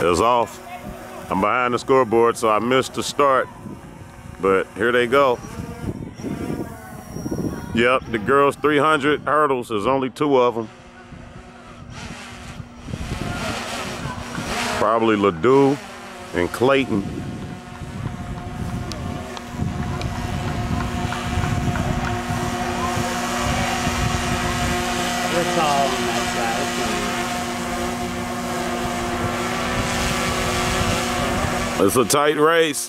is off. I'm behind the scoreboard, so I missed the start. But here they go. Yep, the girls' 300 hurdles. There's only 2 of them. Probably Ledoux and Clayton. It's all on that side. It's a tight race.